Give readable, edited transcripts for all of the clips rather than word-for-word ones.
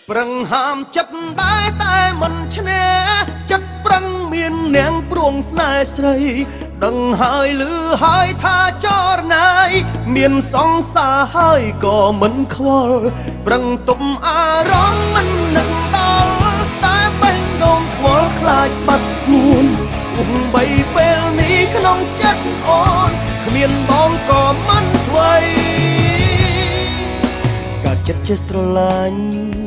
ប្រឹងហាមចិត្តដែរតែមិនឈ្នះចិត្តប្រឹងមាននាងព្រួងស្នេហ៍ស្រីដឹងហើយឮហើយថាចរណាយមានសង្សារហើយក៏មិនខ្វល់ប្រឹងទប់អារម្មណ៍មិននឹងដល់តែបេះដូងខ្វល់ខ្លាចបាត់ស្ងួនបីពេលនេះក្នុងចិត្តអូនគ្មានបងក៏មិនថ្មីកាចិត្តជាស្រឡាញ់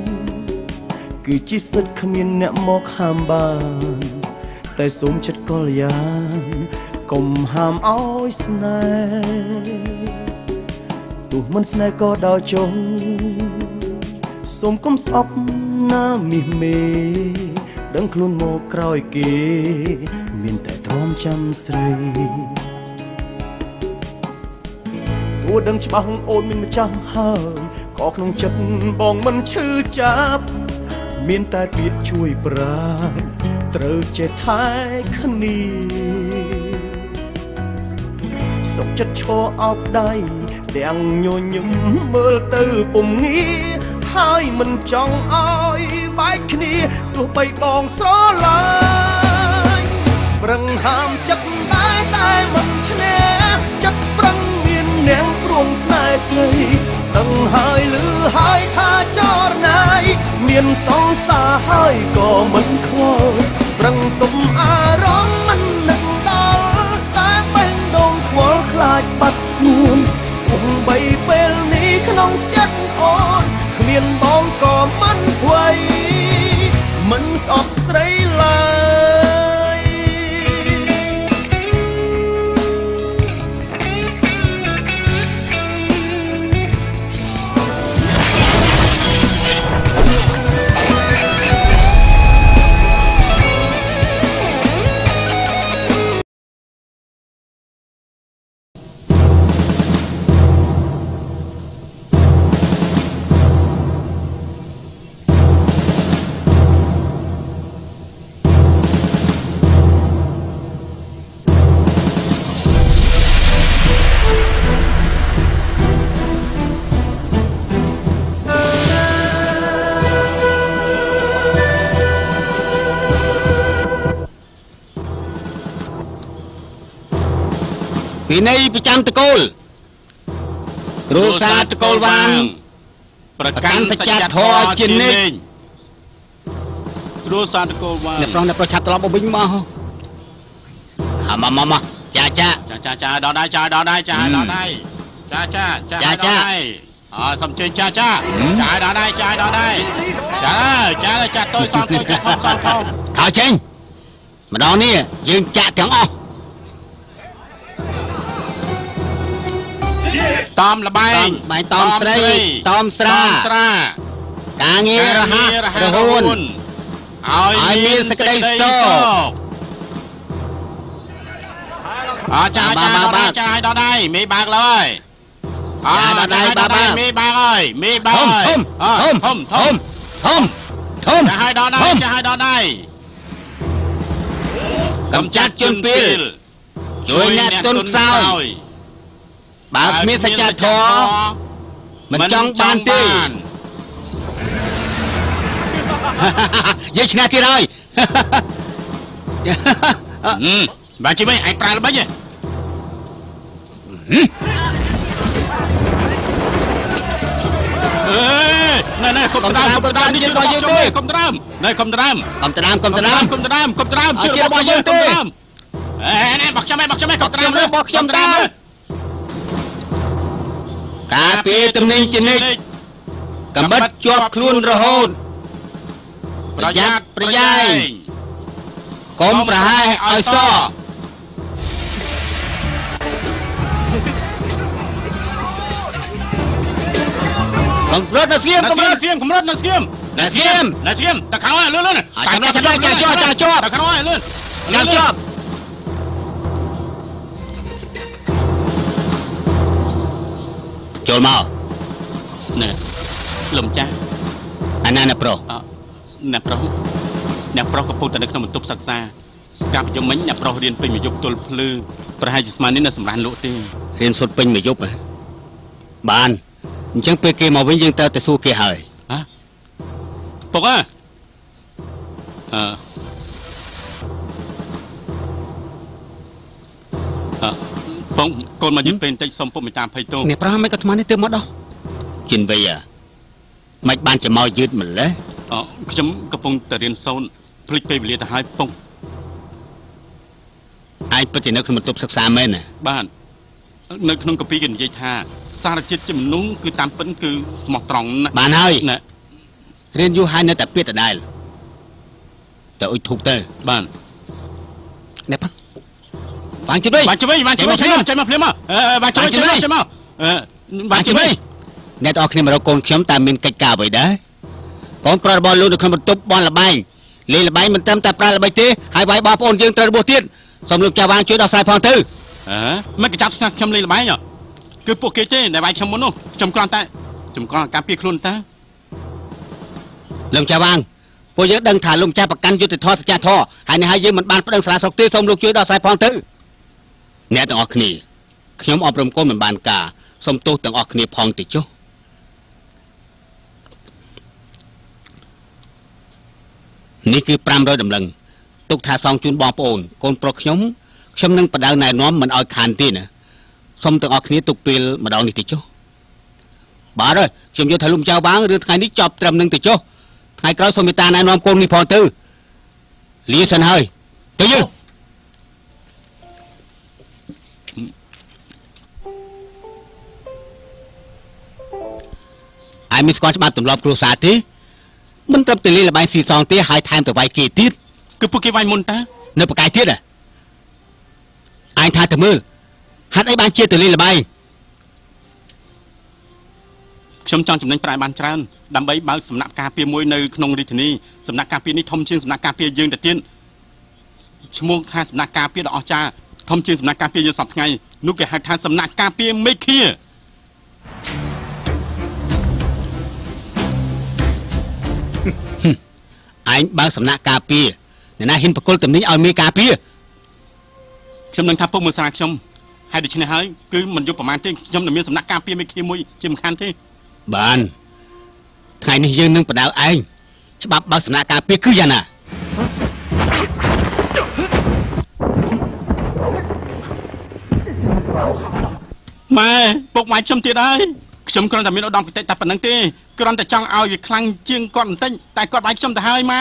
គឺជាសិទ្ធគ្មានអ្នកមកហាមបានតែសូមចិត្តកល្យានកុំហាមឲ្យស្នេហ៍ទោះមិនស្នេហ៍ក៏ដល់ចុងសូមកុំស្អប់ណាមីមេដឹងខ្លួនមកក្រោយគេមានតែទ្រាំចាំស្រីទោះដឹងច្បាស់អូនមានម្ចាស់ហើយក៏ក្នុងចិត្តបងមិនឈឺចាប់មានតែពាក្យជួយប្រាជ្ញត្រូវចេះថែគ្នាសុខចិត្តឈរអោបដៃទាំងញញឹមមើលទៅពុំងាហើយមិនចង់ឲ្យបែកគ្នាទោះបីបងស្រឡាញ់ប្រឹងហាមចិត្តដែរតែមិនឈ្នះចិត្តប្រឹងមាននាងព្រួងស្នេហ៍ស្រីដឹងហើយឮហើយថាចរណាយមានសង្សារហើយក៏មិនខ្វល់ប្រឹងទប់អារម្មណ៍មិននឹងដល់តែបេះដូងខ្វល់ខ្លាចបាត់ស្ងួនបីពេលនេះក្នុងចិត្តអូនគ្មានបងក៏មិនថ្មីមិនស្អប់ស្រីឡើយពីនៃប្រចាំតកូលគ្រូសាតកូលវាងប្រកាន់សច្ចធម៌ជានិច្ចគ្រូសាតកូលវាងអ្នកប្រុសឆាប់ត្រឡប់មកវិញមកមកចាដល់ដៃដល់ដៃចាសំជិញចាដល់ដៃចាតូចសំតូចចាធំខោចេញម្ដងនេះយើងចាក់ទាំងអស់តอมលបែងតอมស្រីតอมស្រាការងាររហ័សរហួនឲ្យមានសេចក្តីសុខចាឲ្យដល់ដៃមេបាក់ឡើយដល់ដៃបាក់មេបាក់អើយមេបាក់អើយធំចាឲ្យដល់ដៃកំចាត់ជនពីលជួយអ្នកទុនខ្សោយបើគ្មានសច្ចធម៌មិនចង់បានទេយើងឈ្នះទៀតហើយបានជិះមិនឯងប្រើល្បិចទេណែកុំត្រាំនេះជារបស់យើងទេកុំត្រាំជឿរបស់យើងទេណែបោះខ្ញុំកុំត្រាំរបស់ខ្ញុំដែរការពារទំនិញជានិច្ចកំបិតជាប់ខ្លួនរហូតប្រយ័ត្នប្រយែងកុំប្រហែសឲ្យសកម្រិតនៅស្ងៀមតែខាងនោះលឿនជាប់តែខាងនោះលឿនជាប់ចូលមកណែលំចាស់អាណាអ្នកប្រុសកំពុងតែនៅក្នុងបន្ទប់សិក្សាកាលពីយប់មិញអ្នកប្រុសរៀនពេញមួយយប់ទល់ភ្លឺប្រហែលជាស្មាននេះនៅសម្រាប់លក់ទេរៀនសុទ្ធពេញមួយយប់បានអញ្ចឹងពេលគេមកវិញយើងត្រូវតែសួរគេហើយពុកហ៎ពងកូនមកយឺតពេលបន្តិចសុំពុកមេត្តាភ័យទោសអ្នកប្រាមិនក៏ថ្មនេះទៅមកដោះជិនវៃមិនបានចាំមកយឺតម្លេះខ្ញុំកំពុងតែរៀនសូត្រភ្លេចពេលវេលាទៅហើយពុកឯងពិតជានៅក្នុងបន្ទប់សិក្សាមែនបាទនៅក្នុងកាពីគេនិយាយថាសារជាតិជាមនុស្សគឺតាមពិតគឺស្មោះត្រង់ណាស់បានហើយណារៀនយូរហើយនៅតែពាក្យដដែលទៅអុជធូបទៅបាទអ្នកប៉ាបានជួយបានជួយបានជួយចេញមកភ្លាមមកបានជួយចេញមកបានជួយអ្នកទាំងអស់គ្នាមករកកូនខ្ញុំតែមានកិច្ចការអ្វីដែរកូនប្រុសរបស់លោកនៅក្នុងបន្ទប់បនលបែងលេងលបែងមិនត្រឹមតែប្រើល្បិចទេហើយវាយបងប្អូនយើងត្រូវរបួសទៀតសូមលោកចាវាងជួយដោះស្រាយផងទៅមិនកញ្ចប់ស្នាខ្ញុំលេងលបែងគឺពួកគេទេដែលវាយខ្ញុំមុននោះខ្ញុំគ្រាន់តែការពារខ្លួនតាលោកចាវាងពួកយើងដឹងថាលោកចាប្រកាន់យុទ្ធធរសច្ចធរហើយនេះហើយយើងមិនបានប្តឹងស្រាស្រុកទេសូមលោកជួយដោះស្រាយផងទៅអ្នកទាំងអស់គ្នាខ្ញុំអប់រំកូនមិនបានការសូមទោសទាំងអស់គ្នាផងទៅចុះនេះគឺ500ដំឡឹងទុកថាសងជូនបងប្អូនកូនប្រុសខ្ញុំនឹងបដៅណែនាំមិនឲ្យខានទេណាសូមទាំងអស់គ្នាទុកពេលម្ដងនេះទៅចុះបាទហើយខ្ញុំយល់ថាលោកចៅបាងរឿងថ្ងៃនេះចប់ត្រឹមនឹងទៅចុះថ្ងៃក្រោយសូមមេត្តាណែនាំកូននេះផងទៅលាសិនហើយទៅយើងឯមានស្គាល់ច្បាប់ទម្លាប់គ្រួសារទេមិនត្រឹមតែលេងល្បែងស៊ីសងទេហើយថែមទៅវាយគេទៀតគឺពួកគេវាយមុនតានៅបកាយទៀតឯងថាទៅមើលហេតុអីបានជាទៅលេងល្បែងខ្ញុំចង់ចំណេញប្រាក់បានច្រើនដើម្បីបើកសំណាក់ការពារមួយនៅក្នុងរាជធានីសំណាក់ការពារនេះធំជាងសំណាក់ការពារយើងទៅទៀតឈ្មោះថាសំណាក់ការពារដ៏អស្ចារ្យធំជាងសំណាក់ការពារយើងសពថ្ងៃនោះគេហៅថាសំណាក់ការពារមេឃាឯងបើកសំណាក់ការពារអ្នកណាហ៊ានបកគលតំណែងឲ្យមេការពារខ្ញុំនឹងថាពុកមើលសារខ្ញុំហើយដូច្នេះហើយគឺមិនយកប្រមាណទេខ្ញុំនឹងមានសំណាក់ការពារមេឃាមួយជាមិនខានទេបានថ្ងៃនេះយើងនឹងបដៅឯងច្បាប់បើកសំណាក់ការពារគឺយ៉ាងណាម៉ែពុកម៉ែខ្ញុំទៀតហើយខ្ញុំគ្រាន់តែមានឧត្តមគតិតែប៉ុណ្្នឹងទេគ្រាន់តែចង់ឲ្យវាខ្លាំងជាងគាត់បន្តិចតែគាត់វាយខ្ញុំទៅហើយម៉ែ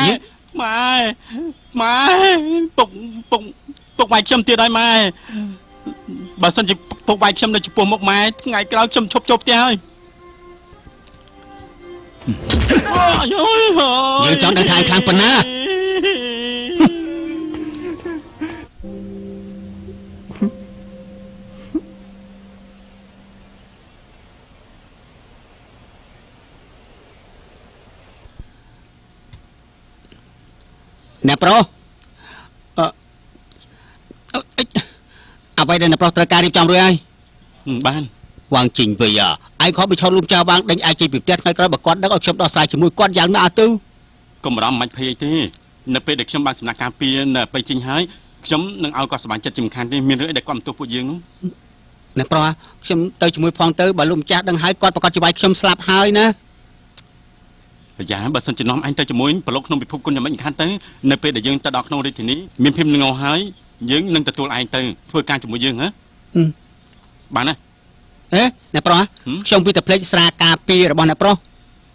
ពុកវាយខ្ញុំទៀតហើយម៉ែបើសិនជាពុកវាយខ្ញុំនៅចំពោះមុខម៉ែថ្ងៃក្រោយខ្ញុំឈប់ចូលផ្ទះហើយយើងចង់ដឹងថាខ្លាំងប៉ុណ្ណាអ្នកប្រុសអ្វីដែលអ្នកប្រុសត្រូវការរៀបចំរួចហើយបានវាងជីងវិញឯងខំបញ្ឈប់លំចៅវាងដេញឯងចេញពីផ្ទះថ្ងៃក្រោយបើគាត់ដឹងឲ្យខ្ញុំដោះស្រាយជាមួយគាត់យ៉ាងណាទៅកុំបារម្ភមិនភ័យទេនៅពេលដែលខ្ញុំបានសំណាក់ការពារនៅបៃជីងហើយខ្ញុំនឹងឲ្យគាត់សប្បាយចិត្តជាមិនខានទេមានរឿងអីដែលគាត់មិនទោសពួកយើងអ្នកប្រុសខ្ញុំទៅជាមួយផងទៅបើលោកម្ចាស់ដឹងហើយគាត់ប្រកាសជាវាយខ្ញុំស្លាប់ហើយណាប្រយ៉ាបើសិនជានាំអញទៅជាមួយប្រឡូកក្នុងពិភពគុណយ៉ាងមិនខានទៅនៅពេលដែលយើងទៅដល់ក្នុងរាជធានីមានភាពងងហើយយើងនឹងទទួលឯងទៅធ្វើការជាមួយយើងហ៎បានណាអ្នកប្រុសខ្ញុំពីតែភ្លេចស្រាការពាររបស់អ្នកប្រុស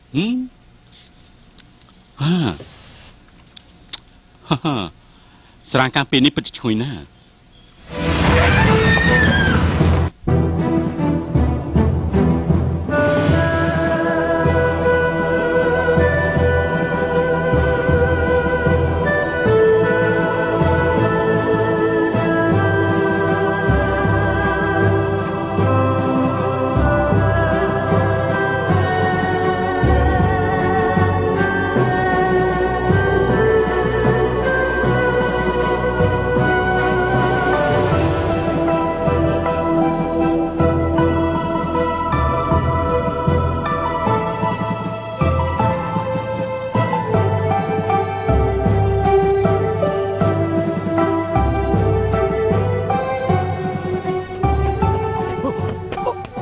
ស្រាការពារនេះពិតជាឈ្ងុយណាស់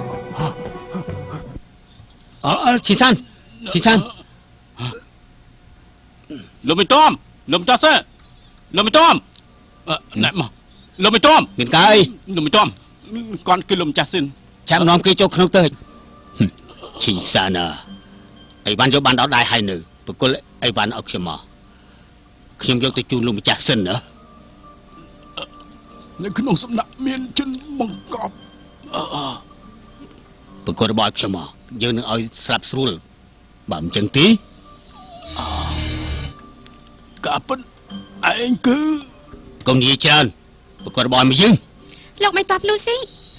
ជីសានលោកមិនតមលោកមិនតសើលោកមិនតមណែមកលោកមិនតមមានកាយលោកមិនតមគាត់គឺលោកម្ចាស់សិនចាំនាំគេចូលក្នុងទៅឈីសាណាអីវ៉ាន់យកបានដល់ដៃហើយនៅបកុលអីវ៉ាន់ឲ្យខ្ញុំមកខ្ញុំយកទៅជូនលោកម្ចាស់សិនណានៅក្នុងសំណាក់មានជនបង្កប់បកុលរបស់ខ្ញុំមកយើងនឹងឲ្យស្លាប់ស្រួលបើមិនចឹងទេការពិតឯងគឺកុំនិយាយច្រើនបកុលរបស់មកយើងលោកមិនតបលូស៊ី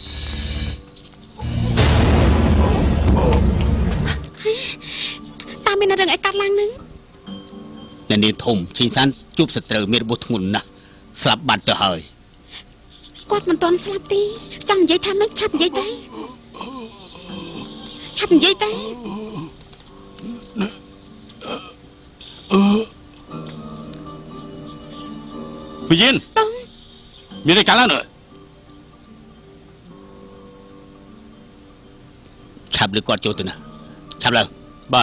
តាមានរឿងអីកាត់ឡើងនឹងអ្នកនាងធំឈីសានជួបសត្រូវមានរបួសធ្ងន់ណាស់ស្លាប់បាត់ទៅហើយគាត់មិនទាន់ស្លាប់ទេចង់និយាយថាម៉េចឆាប់និយាយទៅឆាប់និយាយទៅវិញ្ញាណបងមានអីកាត់ឡើងnữa ឆាប់លើគាត់ចូលទៅណាឆាប់ឡើងបាទ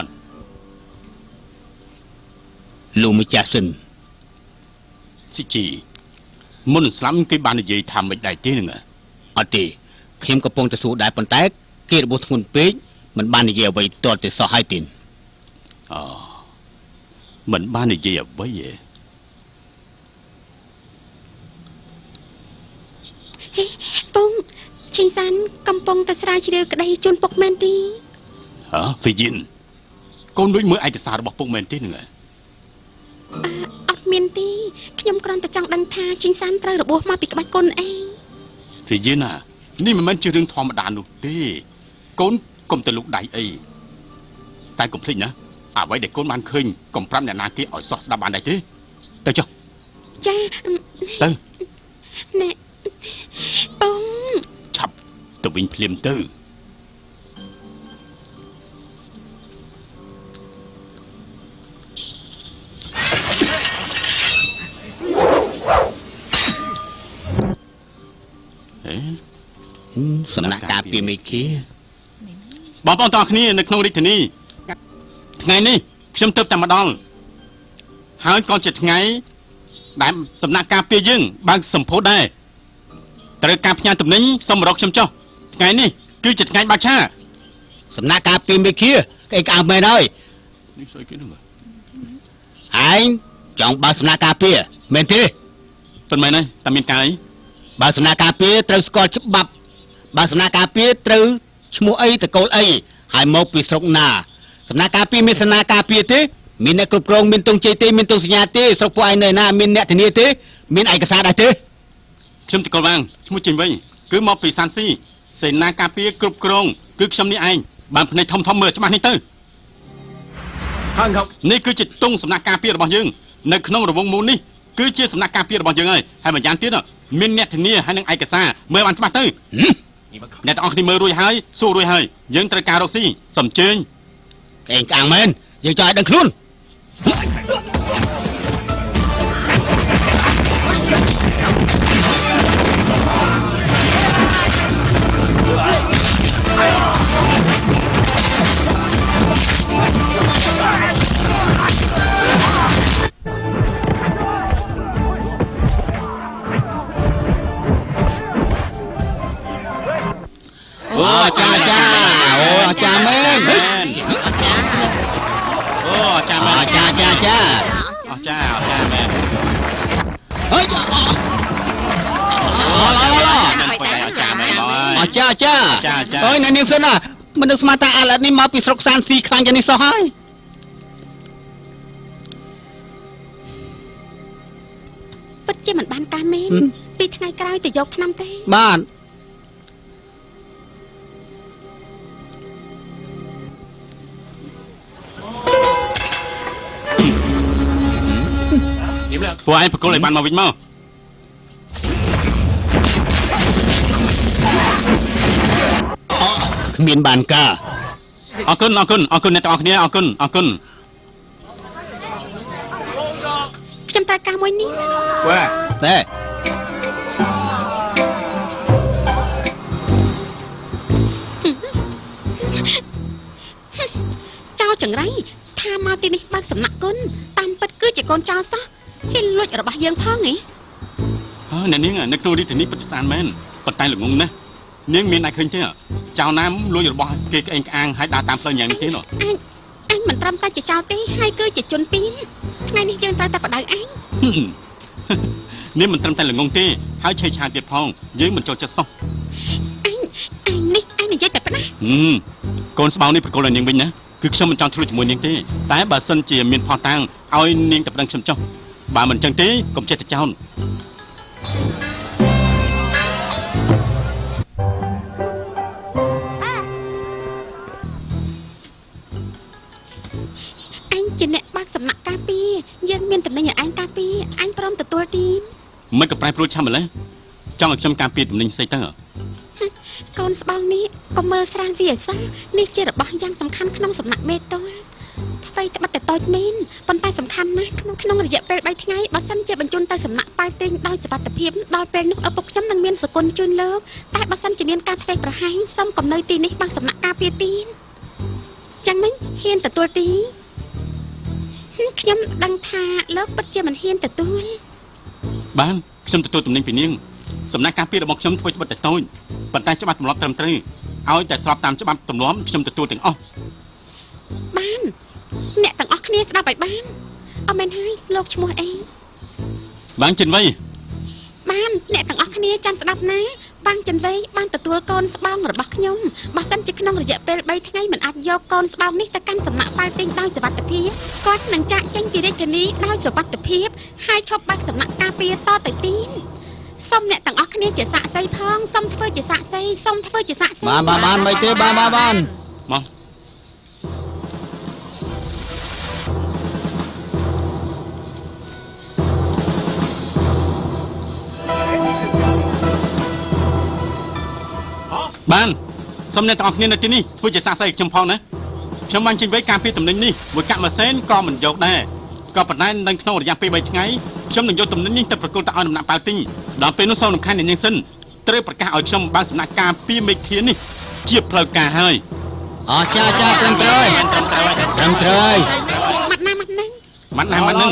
លោកម្ចាស់សិនស៊ីជីមុនស្លាប់គេបាននិយាយថាមិនដែរទេនឹងអត់ទេខ្ញុំកំពុងតែសួរដែរប៉ុន្តែគេរបួសធ្ងន់ពេកមិនបាននិយាយអ្វីទាល់តែសោះហើយទេអូមិនបាននិយាយអ្វីទេពងឈិញសានកំពុងតែស្រាវជ្រាវក្តីជូនពុកមែនទេវិញ្ញាណកូនដូចមើលឯកសាររបស់ពុកមែនទេនឹងអត់មានទេខ្ញុំគ្រាន់តែចង់ដឹងថាឈិញសានត្រូវរបួសមកពីក្បាច់គុណអីវិញ្ញាណនេះមិនមែនជារឿងធម្មតានោះទេកូនកុំទៅលុកដៃអីតែកុំភ្លេចណាអ្វីដែលកូនបានឃើញកុំប្រាប់អ្នកណាគេឲ្យសោះស្ដាប់បានដែរទេទៅចុះចាទៅណែបងឆាប់ទៅវិញភ្លាមទៅសំណាក់ការពារមេឃាបងប្អូនទាំងគ្នានៅក្នុងរាជធានីថ្ងៃនេះខ្ញុំទៅតែម្ដងហើយក៏ជាថ្ងៃដែលសំណាក់ការពារយើងបើកសម្ពោធដែរត្រូវការផ្ញើទំនិញសូមរកខ្ញុំចុះថ្ងៃនេះគឺជាថ្ងៃបាឆាសំណាក់ការពារមេឃាគេក្អើមែនហើយនេះស្អីគេហ្នឹងឯងចង់បើកសំណាក់ការពារមែនទេប៉ុន្មានហើយតែមានការអីបើសំណាក់ការពារត្រូវស្គាល់ច្បាប់បើសំណាក់ការពារត្រូវឈ្មោះអីតកូលអីហើយមកពីស្រុកណាសំណាក់ការពារមានសំណាក់ការពារទេមានអ្នកគ្រប់គ្រងមានទងជ័យទេមានទងសញ្ញាទេស្រុកពួកឯងនៅណាមានអ្នកធានាទេមានឯកសារដែរទេខ្ញុំតកូលវាងឈ្មោះចេញវិញគឺមកពីសាន់ស៊ីសេនាការពារគ្រប់គ្រងគឺខ្ញុំនេះឯងបានភ្នែកធំធំមើលច្បាស់នេះទៅខាងនេះគឺជាទងសំណាក់ការពាររបស់យើងនៅក្នុងរង្វង់មូលនេះគឺជាសំណាក់ការពាររបស់យើងហើយម្យ៉ាងទៀតមានអ្នកធានាហើយនឹងឯកសារមើលបានច្បាស់ទៅអ្នកទាំងអស់គ្នាមើលរួចហើយសួររួចហើយយើងត្រូវការរកស៊ីសំជើញកេងកាំងមែនយើងចង់ឲ្យដឹងខ្លួនអូចាចាអូចាមែនអូចាមែនចាចាចាអូចាមែនអើយអូចាចាអើយអ្នកនាងសិនណាមិននឹកស្មានថាអាឡែតនេះមកពីស្រុកសានស៊ីខ្លាំងយ៉ាងនេះសោះហើយពិតជាមិនបានការមែនពីថ្ងៃក្រោយទៅយកឆ្នាំទេបានពួកឯងប្រគល់ឲ្យបានមកវិញមកគ្មានបានការអរគុណអ្នកទាំងអស់គ្នាអរគុណខ្ញុំត្រូវការមួយនេះទេចោលចង្រៃថថាមកទីនេះបើកសំណាក់គុណតាមពិតគឺជាកូនចៅសោះហ៊ានលួចរបស់យើងផងហ៎អ្នកនាងនឹកទូរីទីនេះពិតស្អាតមែនប៉ុន្តែល្ងងណាស់នាងមានតែឃើញទេចៅណាមលួចរបស់គេក្អេងក្អាងហើយដើរតាមផ្លូវយ៉ាងនេះទេនោះអញមិនត្រឹមតែជាចៅទេហើយគឺជាជនពីរថ្ងៃនេះយើងត្រូវតែបដៅអញនាងមិនត្រឹមតែល្ងងទេហើយឆេះឆាយទៀតផងយើងមិនចូលចិត្តសោះអញនិយាយតែប៉ុណ្ណាកូនស្បោងនេះប្រកល់ឲ្យនាងវិញណាគឺខ្ញុំមិនចង់ឆ្លោះជាមួយនាងទេតែបើសិនជាមានផោះតាំងឲ្យនាងតែប្តឹងខ្ញុំចុះបើមិនចឹងទេកុំចេះតែចោលជាអ្នកបើកសំណាក់ការពារយើងមានតំណែងឲ្យអញការពារអញព្រមទទួលទីមិនក៏ប្រែប្រួលឆាំម្លេះចង់ឲ្យខ្ញុំការពារតំណែងស្អីទៅកូនស្បោងនេះកុំមើលស្រាលវាឲ្យសោះនេះជារបស់យ៉ាងសំខាន់ក្នុងសំណាក់មេតូថ្មីត្បិតតែតូចមែនប៉ុន្តែសំខាន់ណាស់ក្នុងរយៈពេល3ថ្ងៃបើសិនជាបញ្ជូនទៅសំណាក់ប៉ែតេងដោយសុវត្ថិភាពដល់ពេលនោះឪពុកខ្ញុំនឹងមានសគុណជូនលោកតែបើសិនជាមានការធ្វេសប្រហែសសូមកំនៅទីនេះបើកសំណាក់ការពារទីយ៉ាងម៉េចហ៊ានទទួលទីខ្ញុំដឹងថាលោកពិតជាមិនហ៊ានទទួលបានខ្ញុំទទួលតំណែងពីនាងសំណាក់ការពាររបស់ខ្ញុំធ្វើត្បិតតែតូចប៉ុន្តែច្បាប់ទម្លាប់ត្រឹមត្រូវឲ្យតែស្របតាមច្បាប់ទម្លាប់ខ្ញុំទទួលទាំងអស់បានអ្នកទាំងអស់គ្នាស្ដាប់ឲ្យបានអមែនហើយលោកឈ្មោះអីបាងចិនវៃបានអ្នកទាំងអស់គ្នាចាំស្ដាប់ណាបាងចិនវៃបានទទួលកូនស្បោងរបស់ខ្ញុំបើសិនជាក្នុងរយៈពេល3ថ្ងៃមិនអាចយកកូនស្បោងនេះទៅកាន់សំណាក់ប៉ែតេងដោយសុវត្ថិភាពគាត់នឹងចាក់ចេញពីរាជធានីដោយសុវត្ថិភាពហើយឈប់បើកសំណាក់ការពារតទៅទីសូមអ្នកទាំងអស់គ្នាជាសាក្សីផងសូមធ្វើជាសាក្សីសូមធ្វើជាសាក្សីបានមិនទេបានមកបានសូមអ្នកទាំងអស់គ្នានៅទីនេះធ្វើជាសាក្សីខ្ញុំផងណាខ្ញុំបានចេញវេការពារតំណែងនេះមួយកាក់ម៉ាស៊ីនក៏មិនយកដែរក៏ប៉ុន្តែនៅក្នុងរយៈពេល3ថ្ងៃខ្ញុំនឹងយកតំណែងនេះទៅប្រគល់ទៅឲ្យដំណាក់ប៉ៅទីដល់ពេលនោះសូមរំខានអ្នកនាងសិនត្រូវប្រកាសឲ្យខ្ញុំបានសំណាក់ការពារមេឃានេះជាផ្លូវការហើយចាត្រឹមត្រូវម៉ាត់ណា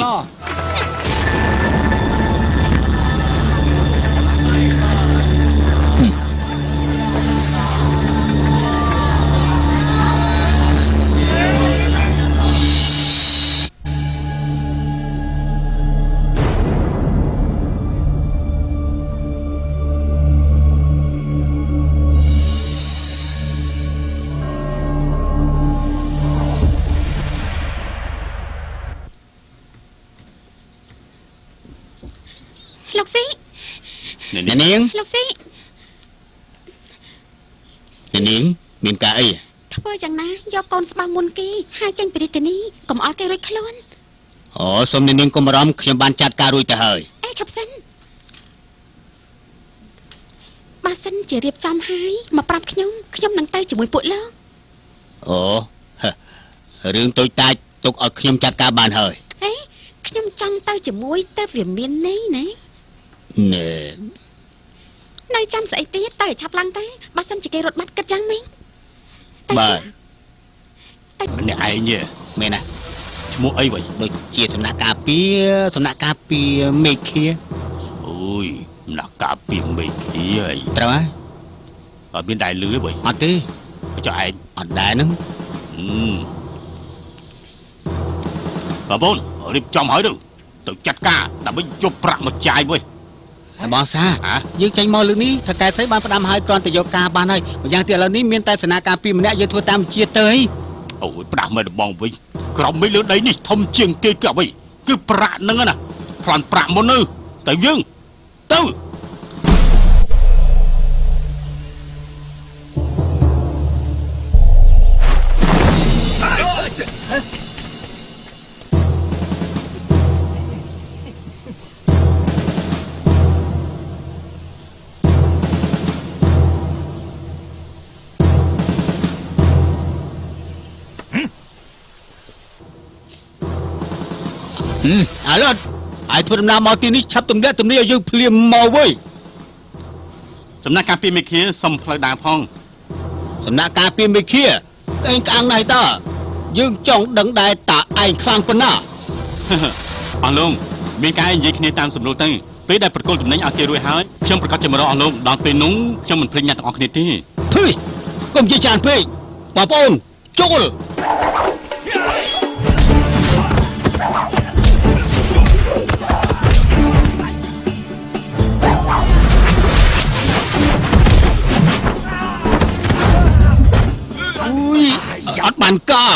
លោកស៊ីអ្នកនាងលោកស៊ីអ្នកនាងមានការអីធ្វើយ៉ាងណាយកកូនស្បោងមុនគេហើយចេញពីរាជធានីកុំឲ្យគេរួចខ្លួនសូមអ្នកនាងកុំបារម្ភខ្ញុំបានចាត់ការរួចទៅហើយឈប់សិនបើសិនជារៀបចំហើយមកប្រាប់ខ្ញុំនឹងទៅជាមួយពួកលោករឿងតូចតាចទុកឲ្យខ្ញុំចាត់ការបានហើយខ្ញុំចង់ទៅជាមួយទៅវាមានន័យណានៅចាំស្អីទៀតទៅឆាប់ឡើងទៅបើសិនជាគេរត់បាត់គិតយ៉ាងម៉េចបាទតែម្នាក់ឯងមែនណាឈ្មោះអីវ៉ៃដូចជាសំណាក់ការពារមេឃាអូយសំណាក់ការពារមេឃាអីត្រូវហើយអត់មានដែរលឺវ៉ៃអត់ទេចុះឯងអត់ដែរហ្នឹងបងប្អូនរៀបចំហើយទៅចាត់ការដើម្បីយកប្រាក់មកចាយវិញបងសាយើងចេញមកលើនេះថកែស្រីបានផ្ដាំហើយគ្រាន់តែយកការបានហើយម្យ៉ាងទៀតឥឡូវនេះមានតែសេនាការពីម្នាក់យើងធ្វើតាមជាទៅអូយផ្ដាស់មើលបងវិញក្រុមមីលើដីនេះធំជាងគេគឺអ្វីគឺប្រាក់ហ្នឹងណាប្លន់ប្រាក់មុនទៅយើងទៅឥឡូវឲ្យធ្វើដំណើរមកទីនេះឆាប់ទម្លាក់ទំនាយឲ្យយើងភ្លាមមកវិញសំណាក់ការពារមេឃាសុំផ្លូវដើរផងសំណាក់ការពារមេឃាក្អេងក្អាងណាស់តយើងចង់ដឹងដែរតាឯងខ្លាំងប៉ុណ្ណាអស់លោកមានការនិយាយគ្នាតាមសំណួរទៅពេលដែលប្រកល់តំណែងឲ្យគេរួចហើយខ្ញុំប្រកាសជាមករកអស់លោកដល់ពេលនោះខ្ញុំមិនភ្លេចអ្នកទាំងអស់គ្នាទេធុយកុំនិយាយច្រើនពេកបងប្អូនចូលអត់បានការ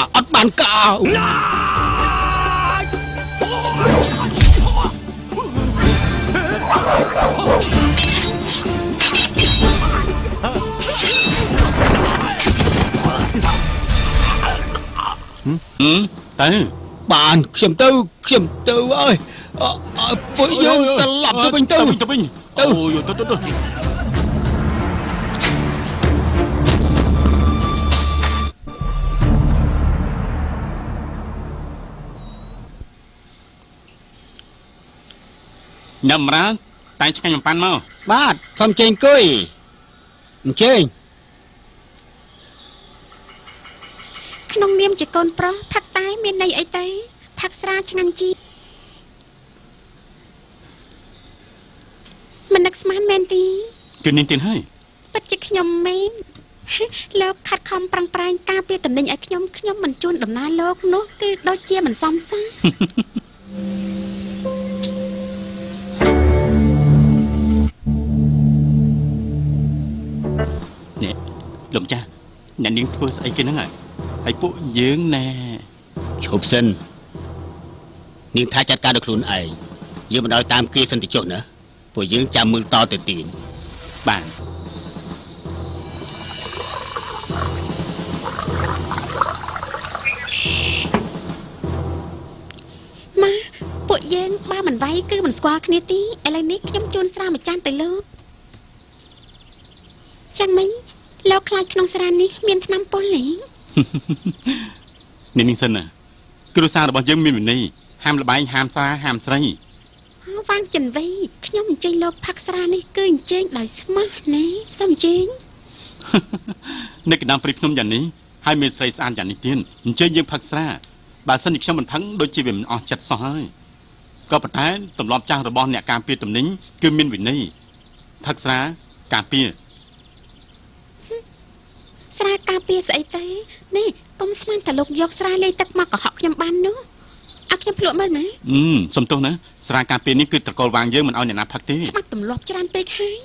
ទៅបានខ្ញុំទៅអើយពួកយើងត្រឡប់ទៅវិញទៅអូយទៅញ៉ាំរ៉ាតែឆ្ងាញ់បំប៉ាន់មកបាទសូមចេញអង្គុយអញ្ជើញក្នុងនាមជាកូនប្រុសផាក់តែមានន័យអីទេផាក់ស្រាឆ្ងាញ់ជីមិននឹកស្មានមែនទីគឺនាងទៀតហើយពិតជាខ្ញុំមែនលោកខិតខំប្រឹងប្រែងការពារតំណែងឲ្យខ្ញុំមិនជួនដំណើរលោកនោះគឺដូចជាមិនសមសោះនេះលោកចាស់អ្នកនាងធ្វើស្អីគេហ្នឹងហើយពួកយើងណែឈប់សិននាងថាចាត់ការដោយខ្លួនឯងយើងមិនឲ្យតាមគេសន្តិចុះណាពួកយើងចាំមើលតទៅទៀតបាទម៉ាពួកយើងបើមិនវាយគឺមិនស្គាល់គ្នាទីឥឡូវនេះខ្ញុំជូនស្រាមួយចានទៅលោកចាំមិញលោកខ្លាចក្នុងស្រានេះមានថ្នាំពុលទេនាងសិនណាគ្រួសាររបស់យើងមានវិន័យហាមលបែងហាមស្រាហាមស្រីវាងចិនវៃខ្ញុំអញ្ជើញលោកផាក់ស្រានេះគឺអញ្ជើញដោយស្មោះណាសូមអញ្ជើញនៅកណ្ដាលព្រៃភ្នំយ៉ាងនេះហើយមានស្រីស្អាតយ៉ាងនេះទៀតអញ្ជើញយើងផឹកស្រាបើសិនជាខ្ញុំមិនផឹកដូចជាវាមិនអស់ចិត្តសោះហើយក៏ប៉ុន្តែទម្លាប់ចាស់របស់អ្នកការពារតំណែងគឺមានវិន័យផឹកស្រាការពារស្រាការពារស្អីទេនេះកុំស្មានតែលោកយកស្រាលេងទឹកមកកុហកខ្ញុំបាននោះឲ្យខ្ញុំភ្លក់មើលណាសំទោសណាស្រាការពារនេះគឺត្រកូលវាងយើងមិនឲ្យអ្នកណាផឹកទេច្បាប់ទម្លាប់ច្រើនពេកហើយ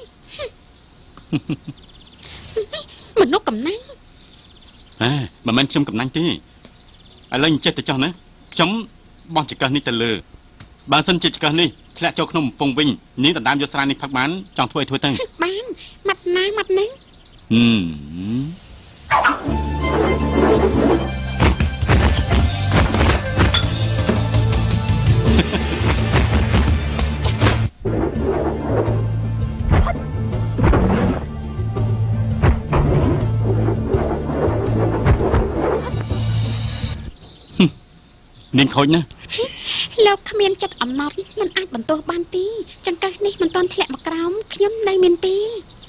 មនុស្សកំណាញ់មិនមែនខ្ញុំកំណាញ់ទេឥឡូវចេះតែចោះណាខ្ញុំបោះចង្កឹះនេះទៅលើបើសិនជាចង្កឹះនេះធ្លាក់ចូលក្នុងកំពង់វិញនាងដណ្ដើមយកស្រានេះផឹកបានចង់ធ្វើឲ្យធ្វើទៅបានម៉ាត់ណាម៉ាត់នេះនាងខូចណាលោកគ្មានចិត្តអំណត់មិនអាចបន្ទោសបានទីចង្កឹះនេះមិនទាន់ធ្លាក់មកក្រោមខ្ញុំនៅមានពេល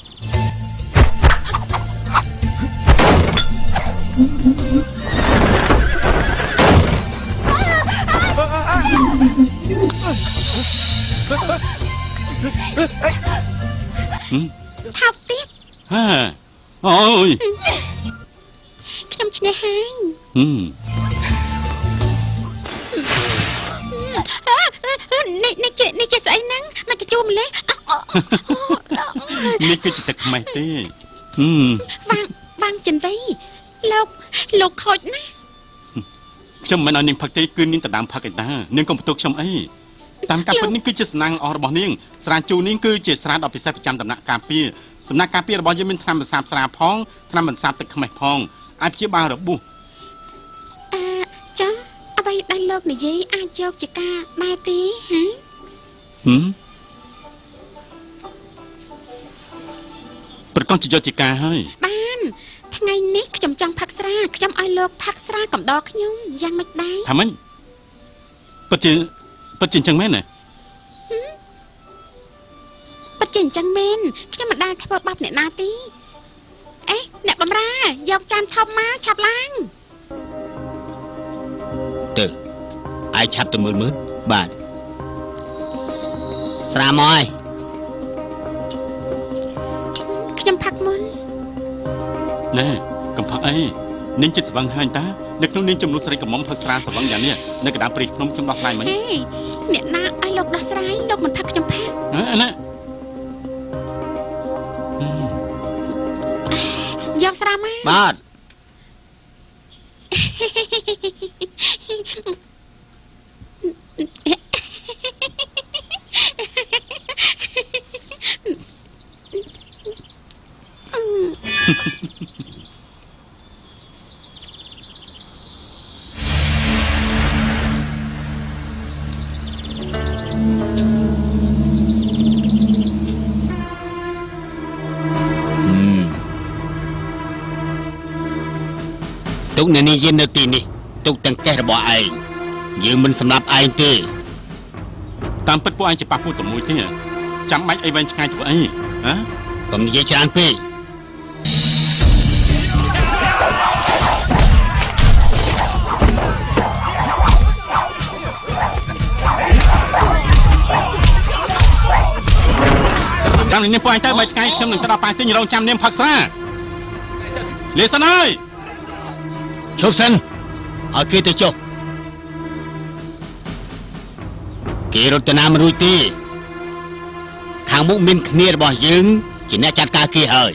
ថោកទៀតអូយខ្ញុំឈ្នះហើយនេះជាស្អីហ្នឹងមកជួម្លេះនេះគឺជាទឹកខ្មេះទេវាងចិនវៃលោកខូចណាខ្ញុំមិនឲ្យនាងផឹកទេគឺនាងដណ្ដើមផឹកឯតានាងកុំបន្ទោសខ្ញុំអីតាមការពិតនេះគឺជាសំណាងល្អរបស់នាងស្រាជូនាងគឺជាស្រាដ៏ពិសេសប្រចាំដំណាក់ការពារសំណាក់ការពាររបស់យើងមានថ្នាំបន្សាបស្រាផងថ្នាំបន្សាបទឹកខ្មេះផងអាចព្យាបាលរបួសចាអ្វីដែលលោកនិយាយអាចយកជាការដែរទេប្រកាសជាយកជាការហើយបានថ្ងៃនេះខ្ញុំចង់ផឹកស្រាខ្ញុំឲ្យលោកផឹកស្រាកំដរខ្ញុំយ៉ាងម៉េចដែរថាម៉េចពិតជាអញ្ចឹងមែនទេពិតជាអញ្ចឹងមែនខ្ញុំមិនដែលធ្វើបាបអ្នកណាទេអ្នកបម្រើយកចានធំមកឆាប់ឡើងទៅអាយឆាប់ទៅមើលបាទស្រាមអើយខ្ញុំផាក់មុនណែកំផឹកអីនាងចិត្តស្វឹងហើយតានៅក្នុងនាងចំនួនស្រីកំមុំផឹកស្រាស្វឹងយ៉ាងនេះនៅកណ្ដាលព្រៃភ្នំខ្ញុំដោះស្រាយមិញអ្នកណាឲ្យលោកដោះស្រាយលោកមិនផឹកខ្ញុំផាក់ណាយកស្រាមកបាទទុកអ្នកនាងយាននៅទីនេះទុកទាំងកេះរបស់ឯងយើងមិនសម្រាប់ឯងទេតាមពិតពួកឯងជាប៉ះពួកតែមួយទេចាំបាច់អីវែងឆ្ងាយធ្វើអីហ៎កុំនិយាយច្រើនពេកតាមនេះពួកឯងទៅ3ថ្ងៃខ្ញុំនឹងទៅដល់ប៉ាទិញរងចាំនាងផឹកស្រាលេសិនហើយឈប់សិនឲ្យគេទៅចុះគេរត់ទៅណាមិនរួចទេខាងមុខមានគ្នារបស់យើងជាអ្នកចាត់ការគេហើយ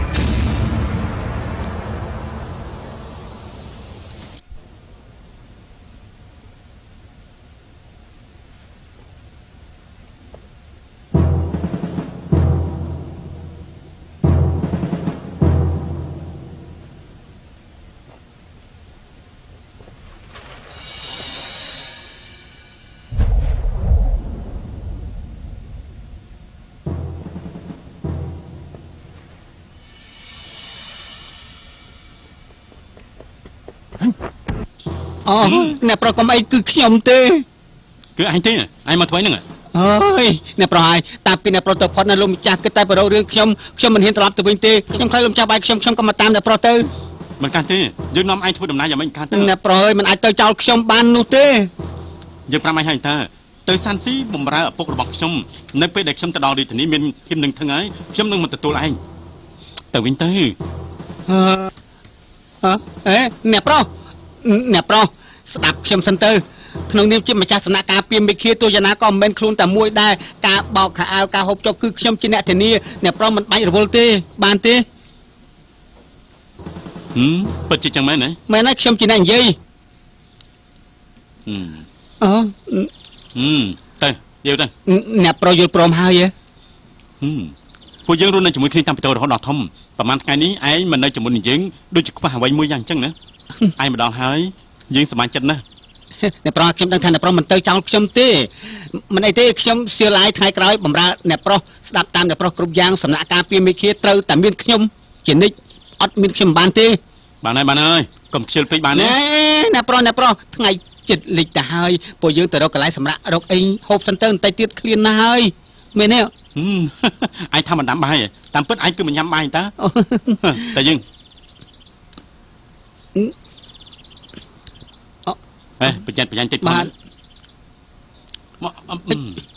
អូអ្នកប្រុសកុំអីគឺខ្ញុំទេគឺអញទេអញមកធ្វើហ្នឹងអើយអ្នកប្រុសហើយតាពីអ្នកប្រុសទៅផុតនៅលោកម្ចាស់គិតតែបរោរឿងខ្ញុំមិនហ៊ានត្រឡប់ទៅវិញទេខ្ញុំខ្លាចលោកម្ចាស់បាយខ្ញុំក៏មកតាមអ្នកប្រុសទៅមិនកាន់ទេយើងនាំអញធ្វើដំណើរយ៉ាងម៉េចកាន់ទៅអ្នកប្រុសហើយមិនអាចទៅចោលខ្ញុំបាននោះទេយើងប្រាប់អញហើយតើទៅសាន់ស៊ីបំរើឪពុករបស់ខ្ញុំនៅពេលដែលខ្ញុំទៅដល់រាជធានីមានខ្ញុំនឹងថឹងហើយខ្ញុំនឹងមកទទួលឯងទៅវិញទៅអ្នកប្រុសស្ដាប់ខ្ញុំសិនទៅក្នុងនាមជាម្ចាស់សំណាក់ការពារមេឃាទោះយ៉ាងណាក៏មិនមែនខ្លួនតែមួយដែរការបោកខោអាវការហូបចុកគឺខ្ញុំជាអ្នកធានាអ្នកប្រុសមិនបាច់រវល់ទេបានទេពិតជាចឹងមែនទេមែនហើយខ្ញុំជាអ្នកនិយាយទៅយកទៅអ្នកប្រុសយល់ព្រមហើយពួកយើងរស់នៅជាមួយគ្នាតាំងពីតូចរហូតដល់ធំប្រហែលថ្ងៃនេះឯងមិននៅជាមួយនឹងយើងដូចជាខ្វះអ្វីមួយយ៉ាងចឹងណាឯងម្ដងហើយយើងសប្បាយចិត្តណាស់អ្នកប្រុសខ្ញុំដឹងថាអ្នកប្រុសមិនទៅចោលខ្ញុំទេមិនអីទេខ្ញុំសៀលឡាយថ្ងៃក្រោយបំរើអ្នកប្រុសស្ដាប់តាមអ្នកប្រុសគ្រប់យ៉ាងសំណាក់ការពារមេឃាត្រូវតែមានខ្ញុំជានិច្ចអត់មានខ្ញុំបានទេបានហើយកុំខ្ជិលពេកបានទេអ្នកប្រុសថ្ងៃចិត្តលិចទៅហើយពួកយើងទៅរកកន្លែងសម្រាប់រកអីហូបសិនទៅបន្តិចទៀតឃ្លានណាស់ហើយមែនទេឯងថាមិនដាំបាយតាមពិតឯងគឺមិនញ៉ាំបាយតើតែយើងប្រយ័ត្នតិចបាទ